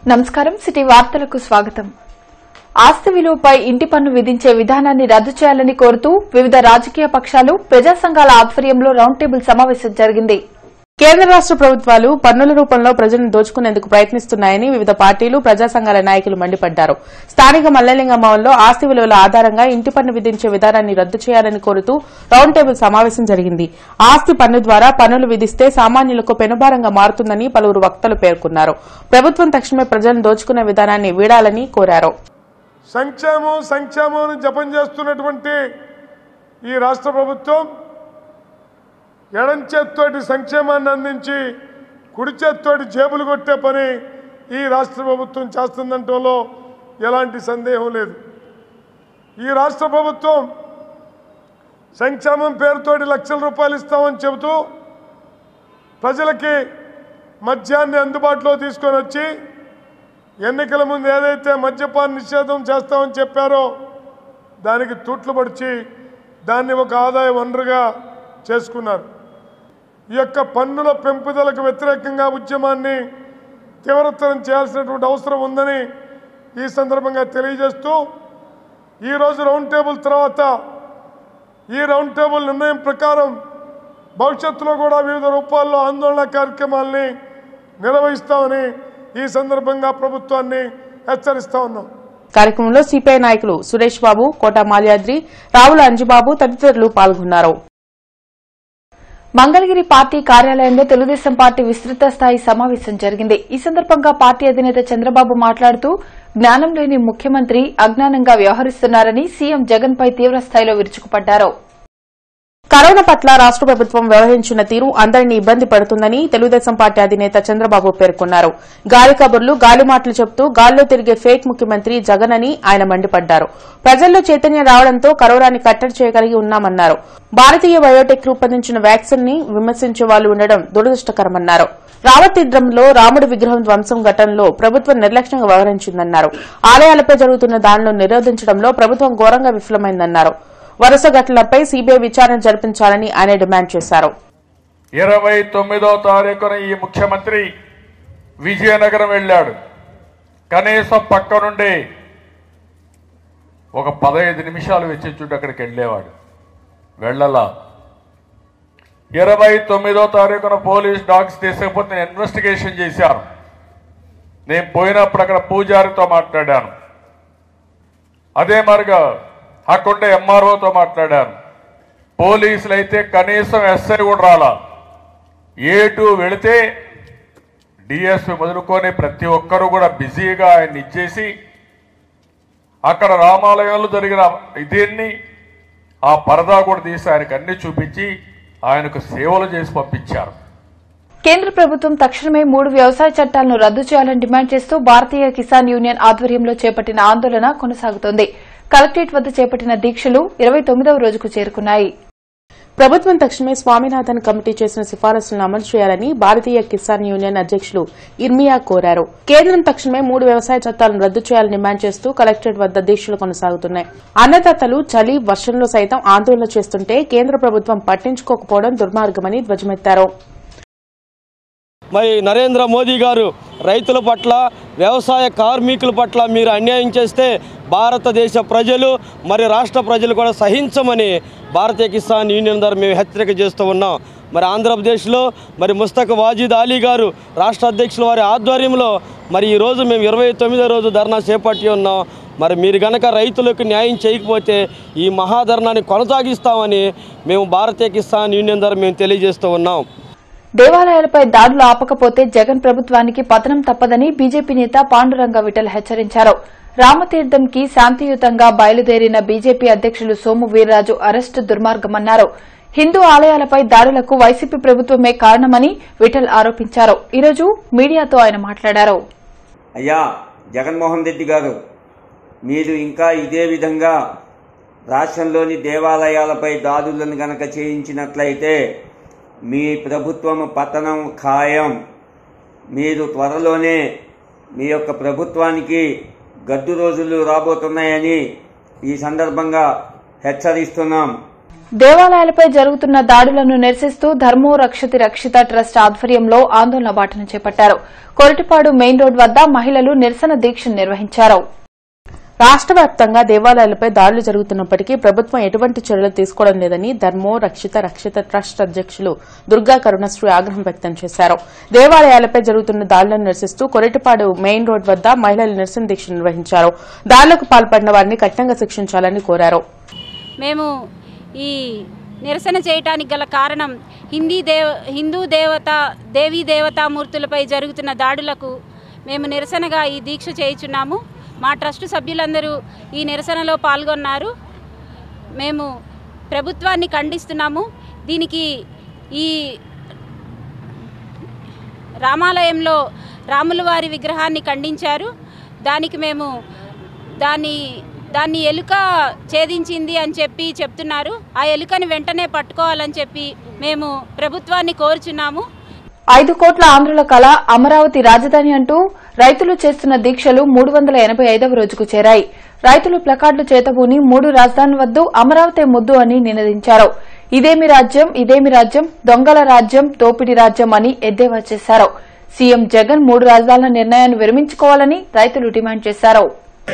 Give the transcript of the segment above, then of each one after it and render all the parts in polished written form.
నమస్కారం సిటీ వార్తలకు స్వాగతం. ఆస్తి విలువపై ఇంటి పన్ను విధించే విధానాన్ని రద్దు చేయాలని కోరుతూ వివిధ రాజకీయ పక్షాలు, ప్రజా సంఘాల ఆధ్వర్యంలో రౌండ్ టేబుల్ సమావేశం జరిగింది. కేంద్ర రాష్ట ప్రభుత్వాలు పన్నుల రూపంలో ప్రజలను దోచుకునేందుకు ప్రయత్నిస్తున్నాయని వివిధ పార్టీలు, ప్రజా సంఘాల నాయకులు మండిపడ్డారు. స్థానిక మల్లెలింగం భవన్లో ఆస్తి విలువల ఆధారంగా ఇంటి పన్ను విధించే విధానాన్ని రద్దు చేయాలని కోరుతూ రౌండ్ టేబుల్ సమావేశం జరిగింది. ఆస్తి పన్ను ద్వారా పన్నులు విధిస్తే సామాన్యులకు పెనుభారంగా మారుతుందని పలువురు వక్తలు పేర్కొన్నారు. ప్రభుత్వం తక్షణమే ప్రజలను దోచుకునే విధానాన్ని వీడాలని కోరారు. సంక్షేమం జపం చేస్తున్నటువంటి ఈ రాష్ట్ర ప్రభుత్వం ఎడం చేత్తోటి సంక్షేమాన్ని అందించి కుడి చేత్తోటి జేబులు కొట్టే పని ఈ రాష్ట్ర ప్రభుత్వం చేస్తుందంటంలో ఎలాంటి సందేహం లేదు. ఈ రాష్ట్ర ప్రభుత్వం సంక్షేమం పేరుతోటి లక్షల రూపాయలు ఇస్తామని చెబుతూ ప్రజలకి మద్యాన్ని అందుబాటులో తీసుకొని వచ్చి ఎన్నికల ముందు ఏదైతే మద్యపాన నిషేధం చేస్తామని చెప్పారో దానికి తూట్లు పడిచి దాన్ని ఒక ఆదాయ వనరుగా చేసుకున్నారు. ఈ యొక్క పన్నుల పెంపుదలకు వ్యతిరేకంగా ఉద్యమాన్ని తీవ్రతరం చేయాల్సినటువంటి అవసరం ఉందని ఈ సందర్భంగా తెలియజేస్తూ ఈరోజు రౌండ్ టేబుల్ తర్వాత ఈ రౌండ్ టేబుల్ నిర్ణయం ప్రకారం భవిష్యత్తులో కూడా వివిధ రూపాల్లో ఆందోళన కార్యక్రమాల్ని నిర్వహిస్తామని ఈ సందర్భంగా ప్రభుత్వాన్ని హెచ్చరిస్తా ఉన్నాం. కార్యక్రమంలో సిపిఐ నాయకులు సురేష్ బాబు, కోట మాల్యాద్రి, రావుల అంజుబాబు తదితరులు పాల్గొన్నారు. మంగళగిరి పార్టీ కార్యాలయంలో తెలుగుదేశం పార్టీ విస్తృత స్థాయి సమావేశం జరిగింది. ఈ సందర్భంగా పార్టీ అధినేత చంద్రబాబు మాట్లాడుతూ జ్ఞానం లేని ముఖ్యమంత్రి అజ్ఞానంగా వ్యవహరిస్తున్నారని సీఎం జగన్ పై తీవ్రస్థాయిలో విరుచుకుపడ్డారు. కరోనా పట్ల రాష్ట ప్రభుత్వం వ్యవహరించిన తీరు అందరినీ ఇబ్బంది పడుతుందని తెలుగుదేశం పార్టీ అధినేత చంద్రబాబు పేర్కొన్నారు. గాలి కబుర్లు, గాలి మాటలు చెబుతూ గాల్లో తిరిగే ఫేక్ ముఖ్యమంత్రి జగన్ అని ఆయన మండిపడ్డారు. ప్రజల్లో చైతన్యం రావడంతో కరోనాని కట్టడి చేయగలిగి ఉన్నామన్నారు. భారతీయ బయోటెక్ రూపొందించిన వ్యాక్సిన్ ని విమర్శించే వాళ్లు ఉండడం దురదృష్టకరమన్నారు. రామతీర్థంలో రాముడి విగ్రహం ధ్వంసం ఘటనలో ప్రభుత్వం నిర్లక్ష్యంగా వ్యవహరించిందన్నారు. ఆలయాలపై జరుగుతున్న దాడులను నిరోధించడంలో ప్రభుత్వం ఘోరంగా విఫలమైందన్నారు. వరుస ఘటనలపై సీబీఐ విచారణ జరిపించాలని ఆయన డిమాండ్ చేశారు. 29వ తారీఖున ఈ ముఖ్యమంత్రి విజయనగరం వెళ్లాడు. కనీసం పక్క నుండి ఒక 15 నిమిషాలు వెచ్చించుంటే అక్కడికి వెళ్లేవాడు. వెళ్ళలా. 29వ తారీఖున పోలీస్ డాగ్స్ తీసుకపోతే నేను ఇన్వెస్టిగేషన్ చేశాను. నేను పోయినప్పుడు అక్కడ పూజారితో మాట్లాడాను. అదే మరిగా అక్కడుండే ఎంఆర్ఓతో మాట్లాడాను. పోలీసులు అయితే కనీసం ఎస్ఐ కూడా రాలా. ఏటు వెళితే డిఎస్పీ మొదలుకొని ప్రతి ఒక్కరూ కూడా బిజీగా ఆయన ఇచ్చేసి అక్కడ రామాలయంలో జరిగిన దీన్ని ఆ పరదా కూడా తీసి ఆయనకు అన్ని చూపించి ఆయనకు సేవలు చేసి పంపించారు. కేంద్ర ప్రభుత్వం తక్షణమే 3 వ్యవసాయ చట్టాలను రద్దు చేయాలని డిమాండ్ చేస్తూ భారతీయ కిసాన్ యూనియన్ ఆధ్వర్యంలో చేపట్టిన ఆందోళన కొనసాగుతోంది. కలెక్టరేట్ వద్ద చేపట్టిన దీక్షలు 29వ రోజుకు చేరుకున్నాయి. ప్రభుత్వం తక్షణమే స్వామినాథన్ కమిటీ చేసిన సిఫారసులను అమలు చేయాలని భారతీయ కిసాన్ యూనియన్ అధ్యకులు ఇర్మియా కోరారు. కేంద్రం తక్షణమే 3 వ్యవసాయ చట్టాలను రద్దు చేయాలని డిమాండ్ చేస్తూ కలెక్టరేట్ వద్ద దీక్షలు కొనసాగుతున్నాయి. అన్నదాతలు చలి, వర్షంలో సైతం ఆందోళన చేస్తుంటే కేంద్ర ప్రభుత్వం పట్టించుకోకపోవడం దుర్మార్గమని ధ్వజమెత్తారు. మరి నరేంద్ర మోదీ గారు రైతుల పట్ల, వ్యవసాయ కార్మికుల పట్ల మీరు అన్యాయం చేస్తే భారతదేశ ప్రజలు మరి రాష్ట్ర ప్రజలు కూడా సహించమని భారతీయ కిసాన్ యూనియన్ ద్వారా మేము హెచ్చరిక చేస్తూ ఉన్నాం. మరి ఆంధ్రప్రదేశ్లో మరి ముస్తక్ వాజిద్ అలీ గారు రాష్ట్ర అధ్యక్షుల వారి ఆధ్వర్యంలో మరి ఈరోజు మేము 29వ రోజు ధర్నా చేపట్టి ఉన్నాం. మరి మీరు గనక రైతులకు న్యాయం చేయకపోతే ఈ మహాధర్నాన్ని కొనసాగిస్తామని మేము భారతీయ కిసాన్ యూనియన్ ద్వారా మేము తెలియజేస్తూ ఉన్నాం. దేవాలయాలపై దాడులు ఆపకపోతే జగన్ ప్రభుత్వానికి పతనం తప్పదని బీజేపీ నేత పాండురంగ విఠల్ హెచ్చరించారు. రామతీర్థంకి శాంతియుతంగా బయలుదేరిన బీజేపీ అధ్యకులు సోము వీర్రాజు అరెస్టు దుర్మార్గమన్నారు. హిందూ ఆలయాలపై దాడులకు వైసీపీ ప్రభుత్వమే కారణమని విఠల్ ఆరోపించారు. ఈరోజు మీడియాతో ఆయన మాట్లాడారు. అయ్యా జగన్మోహన్ రెడ్డి గారు, మీరు ఇంకా ఇదే విధంగా రాష్ట్రంలోని దేవాలయాలపై దాడులను గనక చేయించినట్లయితే మీ ప్రభుత్వం పతనం ఖాయం. మీరు త్వరలోనే మీ యొక్క ప్రభుత్వానికి గడ్డు రోజులు రాబోతున్నాయని ఈ సందర్భంగా హెచ్చరిస్తున్నాం. దేవాలయాలపై జరుగుతున్న దాడులను నిరసిస్తూ ధర్మో రక్షతి రక్షిత ట్రస్ట్ ఆధ్వర్యంలో ఆందోళన బాటను చేపట్టారు. కొరటిపాడు మెయిన్ రోడ్ వద్ద మహిళలు నిరసన దీక్ష నిర్వహించారు. రాష్ట్ర వ్యాప్తంగా దేవాలయాలపై దాడులు జరుగుతున్నప్పటికీ ప్రభుత్వం ఎటువంటి చర్యలు తీసుకోవడం లేదని ధర్మో రక్షిత ట్రస్ట్ అధ్యకులు దుర్గా కరుణశ్రీ ఆగ్రహం వ్యక్తం చేశారు. దేవాలయాలపై జరుగుతున్న దాడులను నిరసిస్తూ కొరటిపాడు మెయిన్ రోడ్ వద్ద మహిళలు నిరసన దీక్ష నిర్వహించారు. దాడులకు పాల్పడిన వారిని కఠినంగా శిక్షించాలని కోరారు. మేము ఈ నిరసన చేయడానికి గల కారణం హిందూ దేవీ దేవతామూర్తులపై జరుగుతున్న దాడులకు మేము నిరసనగా ఈ దీక్ష చేయుచున్నాము. మా ట్రస్ట్ సభ్యులందరూ ఈ నిరసనలో పాల్గొన్నారు. మేము ప్రభుత్వాన్ని ఖండిస్తున్నాము. దీనికి ఈ రామాలయంలో రాముల వారి విగ్రహాన్ని ఖండించారు. దానికి మేము దాన్ని ఎలుక ఛేదించింది అని చెప్పి చెప్తున్నారు. ఆ ఎలుకని వెంటనే పట్టుకోవాలని చెప్పి మేము ప్రభుత్వాన్ని కోరుచున్నాము. 5 కోట్ల ఆంధ్రుల కళ అమరావతి రాజధాని అంటూ రైతులు చేస్తున్న దీక్షలు 385వ రోజుకు చేరాయి. రైతులు ప్లకార్డులు చేతబూని 3 రాజధానుల వద్దు అమరావతి ముద్దు అని నినదించారు. ఇదేమి రాజ్యం దొంగల రాజ్యం దోపిడీ రాజ్యం అని ఎద్దేవా చేశారు. సీఎం జగన్ 3 రాజధానుల నిర్ణయాన్ని విరమించుకోవాలని రైతులు డిమాండ్ చేశారు.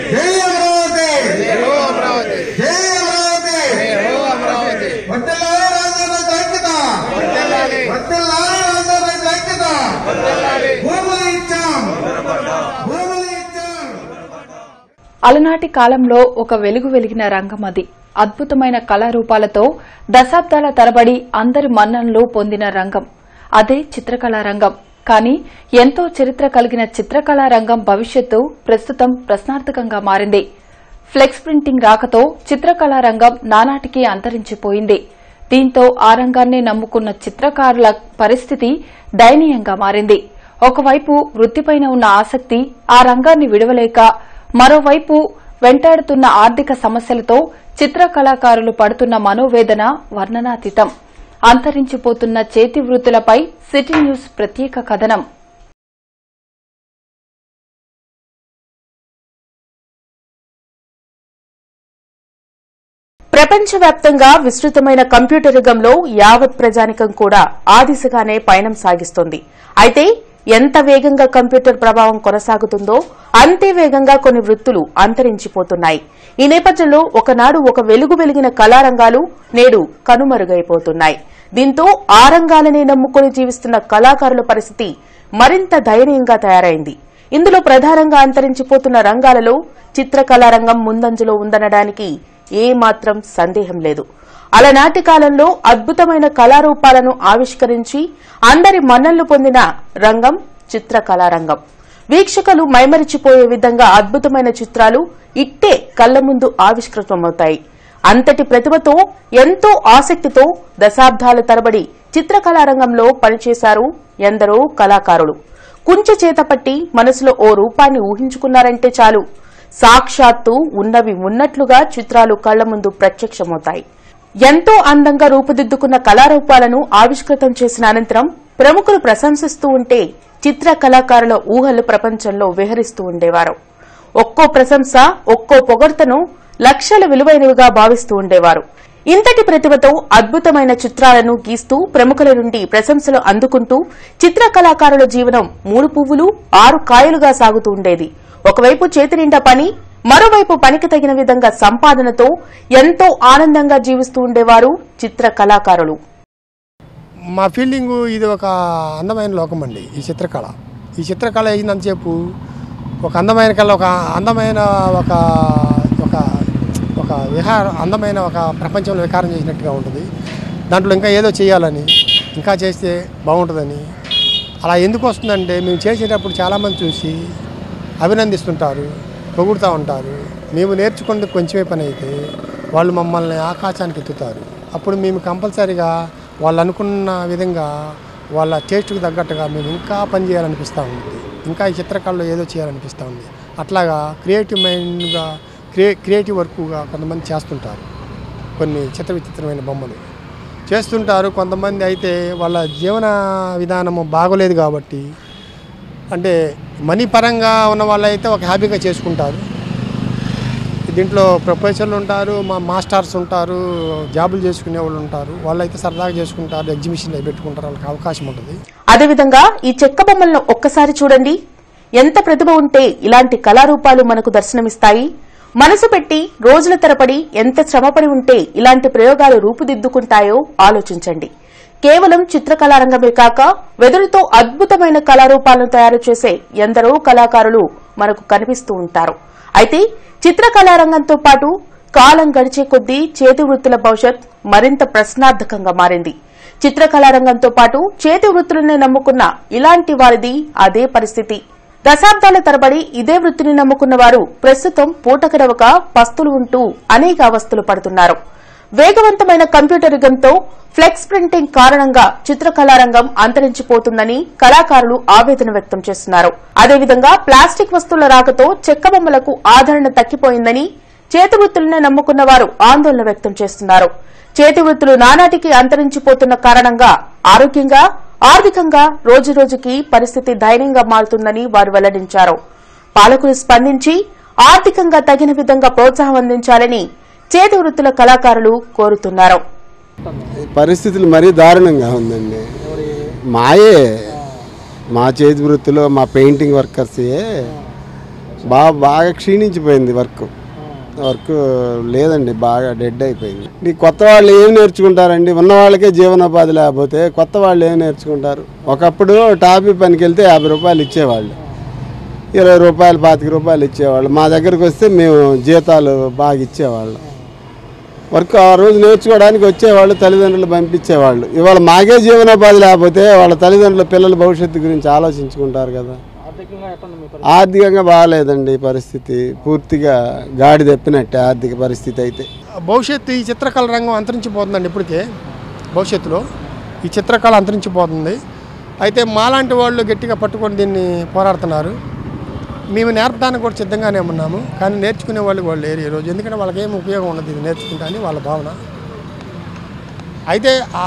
అలనాటి కాలంలో ఒక వెలుగు వెలిగిన రంగం అది. అద్భుతమైన కళారూపాలతో దశాబ్దాల తరబడి అందరి మన్ననలు పొందిన రంగం అదే చిత్రకళా రంగం. కానీ ఎంతో చరిత్ర కలిగిన చిత్రకళా రంగం భవిష్యత్తు ప్రస్తుతం ప్రశ్నార్థకంగా మారింది. ఫ్లెక్స్ ప్రింటింగ్ రాకతో చిత్రకళా రంగం నానాటికి అంతరించిపోయింది. దీంతో ఆ రంగాన్ని నమ్ముకున్న చిత్రకారుల పరిస్థితి దయనీయంగా మారింది. ఒకవైపు వృత్తిపైన ఉన్న ఆసక్తి ఆ రంగాన్ని విడవలేక, మరోవైపు వెంటాడుతున్న ఆర్థిక సమస్యలతో చిత్ర కళాకారులు పడుతున్న మనోవేదన వర్ణనాతీతం. అంతరించిపోతున్న చేతి వృత్తులపై సిటీ న్యూస్ ప్రత్యేక కథనం. ప్రపంచవ్యాప్తంగా విస్తృతమైన కంప్యూటర్ యుగంలో యావత్ ప్రజానికం కూడా ఆ దిశగానే పయనం సాగిస్తోంది. అయితే ఎంత వేగంగా కంప్యూటర్ ప్రభావం కొనసాగుతుందో అంతే వేగంగా కొన్ని వృత్తులు అంతరించిపోతున్నాయి. ఈ నేపథ్యంలో ఒకనాడు ఒక వెలుగు వెలిగిన కళారంగాలు నేడు కనుమరుగైపోతున్నాయి. దీంతో ఆ రంగాలనే నమ్ముకుని జీవిస్తున్న కళాకారుల పరిస్థితి మరింత దయనీయంగా తయారైంది. ఇందులో ప్రధానంగా అంతరించిపోతున్న రంగాలలో చిత్రకళారంగం ముందంజలో ఉందనడానికి ఏమాత్రం సందేహం లేదు. అలనాటి కాలంలో అద్భుతమైన కళారూపాలను ఆవిష్కరించి అందరి మన్ననలు పొందిన రంగం చిత్రకళారంగం. వీక్షకులు మైమరిచిపోయే విధంగా అద్భుతమైన చిత్రాలు ఇట్టే కళ్ల ముందు ఆవిష్కృతమవుతాయి. అంతటి ప్రతిభతో ఎంతో ఆసక్తితో దశాబ్దాల తరబడి చిత్రకళారంగంలో పనిచేశారు ఎందరో కళాకారులు. కుంచె చేతపట్టి మనసులో ఓ రూపాన్ని ఊహించుకున్నారంటే చాలు, సాక్షాత్తు ఉన్నవి ఉన్నట్లుగా చిత్రాలు కళ్ల ముందు ప్రత్యక్షమవుతాయి. ఎంతో అందంగా రూపుదిద్దుకున్న కళారూపాలను ఆవిష్కృతం చేసిన అనంతరం ప్రముఖులు ప్రశంసిస్తూ ఉంటే చిత్ర కళాకారుల ఊహలు ప్రపంచంలో విహరిస్తూ ఉండేవారు. ఒక్కో ప్రశంస, ఒక్కో పొగడ్తను లక్షల విలువైనవిగా భావిస్తూ ఉండేవారు. ఇంతటి ప్రతిభతో అద్భుతమైన చిత్రాలను గీస్తూ ప్రముఖుల నుండి ప్రశంసలు అందుకుంటూ చిత్ర కళాకారుల జీవనం 3 పువ్వులు 6 కాయలుగా సాగుతూ ఉండేది. ఒకవైపు చేతి నిండా పని, మరోవైపు పనికి తగిన విధంగా సంపాదనతో ఎంతో ఆనందంగా జీవిస్తూ ఉండేవారు చిత్ర కళాకారులు. మా ఫీల్డింగు ఇది ఒక అందమైన లోకం అండి. ఈ చిత్రకళ అయినంతసేపు ఒక అందమైన కళ, ఒక అందమైన ఒక అందమైన ఒక ప్రపంచంలో విహారం చేసినట్టుగా ఉంటుంది. దాంట్లో ఇంకా ఏదో చేయాలని, ఇంకా చేస్తే బాగుంటుందని. అలా ఎందుకు వస్తుందంటే మేము చేసేటప్పుడు చాలామంది చూసి అభినందిస్తుంటారు, పొగుడుతూ ఉంటారు. మేము నేర్చుకున్నది కొంచెమే పని అయితే వాళ్ళు మమ్మల్ని ఆకాశానికి ఎత్తుతారు. అప్పుడు మేము కంపల్సరీగా వాళ్ళు అనుకున్న విధంగా వాళ్ళ టేస్ట్కి తగ్గట్టుగా మేము ఇంకా పని చేయాలనిపిస్తూ ఉంది. ఇంకా ఈ చిత్రకళలో ఏదో చేయాలనిపిస్తూ ఉంది. అట్లాగా క్రియేటివ్ మైండ్గా క్రియేటివ్ వర్క్గా కొంతమంది చేస్తుంటారు. కొన్ని విచిత్రమైన బొమ్మలు చేస్తుంటారు. కొంతమంది అయితే వాళ్ళ జీవన విధానము బాగోలేదు కాబట్టి, అంటే మనీ పరంగా ఉన్న వాళ్ళైతే ఒక హ్యాపీగా చేసుకుంటారు. దీంట్లో ప్రొఫెసర్లు ఉంటారు, మా మాస్టర్స్ ఉంటారు, జాబులు చేసుకునే వాళ్ళు ఉంటారు. వాళ్ళైతే సరదాగా చేసుకుంటారు, ఎగ్జిబిషన్లు పెట్టుకుంటారు, వాళ్ళకి అవకాశం ఉంటుంది. అదేవిధంగా ఈ చెక్క బొమ్మలను ఒక్కసారి చూడండి. ఎంత ప్రతిభ ఉంటే ఇలాంటి కళారూపాలు మనకు దర్శనమిస్తాయి. మనసు పెట్టి రోజుల తరబడి ఎంత శ్రమపడి ఉంటే ఇలాంటి ప్రయోగాలు రూపుదిద్దుకుంటాయో ఆలోచించండి. కేవలం చిత్రకళారంగమే కాక వెదురుతో అద్భుతమైన కళారూపాలను తయారు చేసే ఎందరో కళాకారులు మనకు కనిపిస్తూ ఉంటారు. అయితే చిత్రకళారంగంతో పాటు కాలం గడిచే కొద్దీ చేతి వృత్తుల భవిష్యత్ మరింత ప్రశ్నార్థకంగా మారింది. చిత్రకళారంగంతో పాటు చేతి వృత్తులనే నమ్ముకున్న ఇలాంటి వారిది అదే పరిస్థితి. దశాబ్దాల తరబడి ఇదే వృత్తిని నమ్ముకున్న వారు ప్రస్తుతం పూటకరవక పస్తులు ఉంటూ అనేక అవస్థలు పడుతున్నారు. వేగవంతమైన కంప్యూటర్ యుగంతో ఫ్లెక్స్ ప్రింటింగ్ కారణంగా చిత్రకళారంగం అంతరించిపోతుందని కళాకారులు ఆవేదన వ్యక్తం చేస్తున్నారు. అదేవిధంగా ప్లాస్టిక్ వస్తువుల రాకతో చెక్క బొమ్మలకు ఆదరణ తగ్గిపోయిందని చేతి వృత్తులనే నమ్ముకున్న వారు ఆందోళన వ్యక్తం చేస్తున్నారు. చేతి వృత్తులు నానాటికి అంతరించిపోతున్న కారణంగా ఆరోగ్యంగా, ఆర్థికంగా రోజురోజుకి పరిస్థితి దయనీయంగా మారుతుందని వారు వెల్లడించారు. పాలకులు స్పందించి ఆర్థికంగా తగిన విధంగా ప్రోత్సాహం అందించాలని చేతి వృత్తుల కళాకారులు కోరుతున్నారు. పరిస్థితులు మరీ దారుణంగా ఉందండి. మా చేతి వృత్తిలో మా పెయింటింగ్ వర్కర్స్ బాగా క్షీణించిపోయింది. వర్క్ లేదండి, బాగా డెడ్ అయిపోయింది. కొత్త వాళ్ళు ఏం నేర్చుకుంటారండి? ఉన్న వాళ్ళకే జీవనోపాధి లేకపోతే కొత్త వాళ్ళు ఏం నేర్చుకుంటారు? ఒకప్పుడు టాపీ పనికి వెళ్తే 50 రూపాయలు ఇచ్చేవాళ్ళు, 20 రూపాయలు 25 రూపాయలు ఇచ్చేవాళ్ళు. మా దగ్గరకు వస్తే మేము జీతాలు బాగా ఇచ్చేవాళ్ళం. వర్క్ ఆ రోజు నేర్చుకోవడానికి వచ్చేవాళ్ళు, తల్లిదండ్రులు పంపించేవాళ్ళు. ఇవాళ మాకే జీవనోపాధి లేకపోతే వాళ్ళ తల్లిదండ్రుల పిల్లల భవిష్యత్తు గురించి ఆలోచించుకుంటారు కదా. ఆర్థికంగా బాగాలేదండి పరిస్థితి, పూర్తిగా గాడి తప్పినట్టే ఆర్థిక పరిస్థితి. అయితే భవిష్యత్తు ఈ చిత్రకళ రంగం అంతరించిపోతుందండి. ఇప్పటికే భవిష్యత్తులో ఈ చిత్రకళ అంతరించిపోతుంది. అయితే మాలాంటి వాళ్ళు గట్టిగా పట్టుకొని దీన్ని పోరాడుతున్నారు. మేము నేర్పడానికి కూడా సిద్ధంగానే ఉన్నాము, కానీ నేర్చుకునే వాళ్ళు లేరు ఈరోజు. ఎందుకంటే వాళ్ళకి ఏమి ఉపయోగం ఉండదు ఇది నేర్చుకుంటా అని వాళ్ళ భావన. అయితే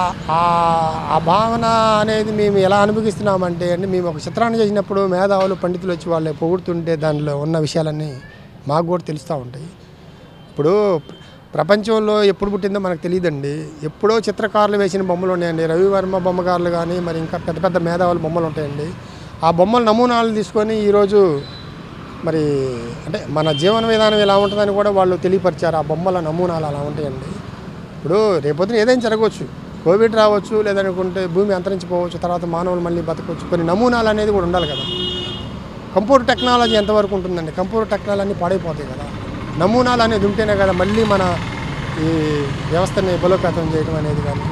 ఆ భావన అనేది మేము ఎలా అనుభవిస్తున్నామంటే అండి, మేము ఒక చిత్రాన్ని చేసినప్పుడు మేధావులు పండితులు వచ్చి వాళ్ళు పొగుడుతుంటే దానిలో ఉన్న విషయాలన్నీ మాకు కూడా తెలుస్తూ ఉంటాయి. ఇప్పుడు ప్రపంచంలో ఎప్పుడు పుట్టిందో మనకు తెలియదండి. ఎప్పుడో చిత్రకారులు వేసిన బొమ్మలు ఉన్నాయండి. రవివర్మ బొమ్మగారులు కానీ మరి ఇంకా పెద్ద పెద్ద మేధావుల బొమ్మలు ఉంటాయండి. ఆ బొమ్మల నమూనాలు తీసుకొని ఈరోజు మరి అంటే మన జీవన విధానం ఎలా ఉంటుందని కూడా వాళ్ళు తెలియపరిచారు. ఆ బొమ్మల నమూనాలు అలా ఉంటాయండి. ఇప్పుడు రేపొద్దున ఏదైనా జరగవచ్చు, కోవిడ్ రావచ్చు, లేదనుకుంటే భూమి అంతరించిపోవచ్చు, తర్వాత మానవులు మళ్ళీ బతకవచ్చు. కొన్ని నమూనాలు అనేది కూడా ఉండాలి కదా. కంప్యూటర్ టెక్నాలజీ ఎంతవరకు ఉంటుందండి? కంప్యూటర్ టెక్నాలజీ పాడైపోతాయి కదా. నమూనాలు అనేది ఉంటేనే కదా మళ్ళీ మన ఈ వ్యవస్థని బలోపేతం చేయడం అనేది. కానీ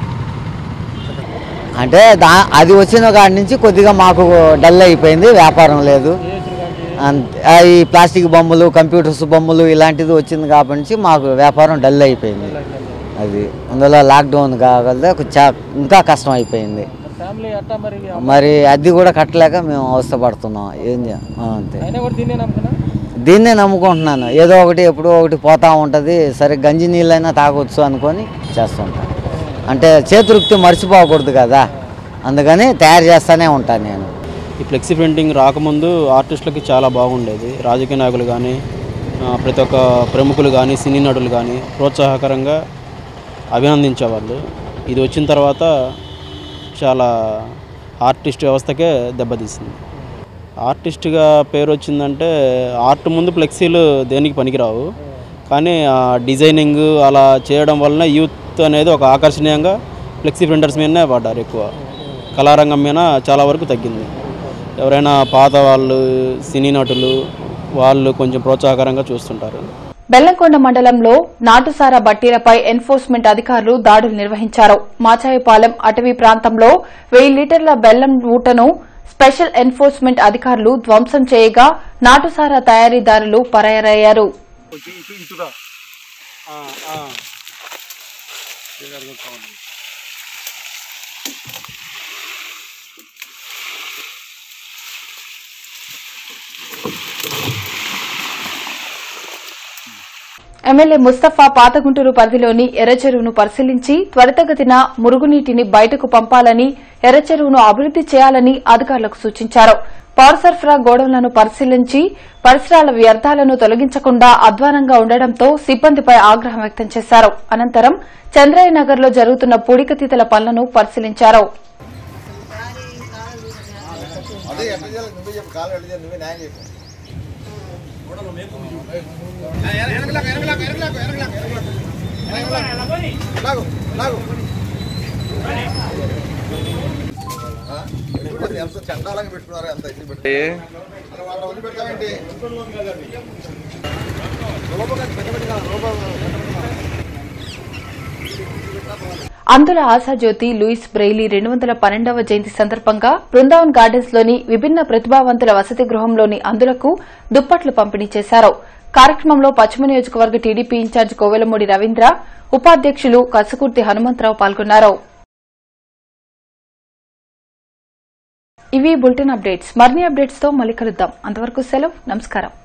అంటే అది వచ్చిన కాడి నుంచి కొద్దిగా మాకు డల్ అయిపోయింది, వ్యాపారం లేదు. ఈ ప్లాస్టిక్ బొమ్మలు, కంప్యూటర్స్ బొమ్మలు ఇలాంటిది వచ్చింది కాబట్టి మాకు వ్యాపారం డల్ అయిపోయింది. అది అందులో లాక్డౌన్ కాగలదే ఇంకా కష్టం అయిపోయింది. మరి అది కూడా కట్టలేక మేము అవస్థపడుతున్నాం. అంతే, దీన్నే నమ్ముకుంటున్నాను. ఏదో ఒకటి ఎప్పుడో ఒకటి పోతూ ఉంటుంది, సరే గంజి నీళ్ళైనా తాగొచ్చు అనుకొని చేస్తుంటాను. అంటే చేతివృత్తి మర్చిపోకూడదు కదా, అందుకని తయారు చేస్తూనే ఉంటాను నేను. ఈ ఫ్లెక్సీ ప్రింటింగ్ రాకముందు ఆర్టిస్టులకి చాలా బాగుండేది. రాజకీయ నాయకులు కానీ, ప్రతి ఒక్క ప్రముఖులు కానీ, సినీ నటులు కానీ ప్రోత్సాహకరంగా అభినందించేవాళ్ళు. ఇది వచ్చిన తర్వాత చాలా ఆర్టిస్ట్ వ్యవస్థకే దెబ్బతీసింది. ఆర్టిస్ట్గా పేరు వచ్చిందంటే ఆర్ట్ ముందు ఫ్లెక్సీలు దేనికి పనికిరావు, కానీ డిజైనింగ్ అలా చేయడం వలన యూత్ అనేది ఒక ఆకర్షణీయంగా ఫ్లెక్సీ ప్రింటర్స్ మీదనే పడ్డారు. ఎక్కువ కళారంగం మీద చాలా వరకు తగ్గింది. ఎవరైనా పాత వాళ్ళు, సినీ నటులు వాళ్ళు కొంచెం ప్రోత్సాహకరంగా చూస్తుంటారు. బెల్లంకొండ మండలంలో నాటుసారా బట్టీలపై ఎన్ఫోర్స్మెంట్ అధికారులు దాడులు నిర్వహించారు. మాచాయిపాలెం అటవీ ప్రాంతంలో 1000 లీటర్ల బెల్లం ఊటను స్పెషల్ ఎన్ఫోర్స్మెంట్ అధికారులు ధ్వంసం చేయగా నాటుసారా తయారీదారులు పరారయ్యారు. ఎమ్మెల్యే ముస్తఫా పాతగుంటూరు పరిధిలోని ఎర్రచెరువును పరిశీలించి త్వరితగతిన మురుగునీటిని బయటకు పంపాలని, ఎర్రచెరువును అభివృద్ది చేయాలని అధికారులకు సూచించారు. పౌర సరఫరా గోడౌన్లను పరిశీలించి పరిసరాల వ్యర్థాలను తొలగించకుండా అధ్వానంగా ఉండడంతో సిబ్బందిపై ఆగ్రహం వ్యక్తం చేశారు. అనంతరం చంద్రయ్య నగర్ లో జరుగుతున్న పూడికతీతల పనులను పరిశీలించారు. అందుల ఆశాజ్యోతి లూయిస్ బ్రెయిలీ 212వ జయంతి సందర్భంగా బృందావన్ గార్డెన్స్ లోని విభిన్న ప్రతిభావంతుల వసతి గృహంలోని అందులకు దుప్పట్లు పంపిణీ చేశారు. కార్యక్రమంలో పశ్చిమ నియోజకవర్గ టీడీపీ ఇన్ఛార్జ్ కోవెలమూడి రవీంద్ర, ఉపాధ్యకులు కసుకుర్తి హనుమంతరావు పాల్గొన్నారు. ఇవి బులెటిన్ అప్డేట్స్. మరిన్ని అప్డేట్స్ తో మళ్ళీ కలుద్దాం. అంతవరకు సెలవు. నమస్కారం.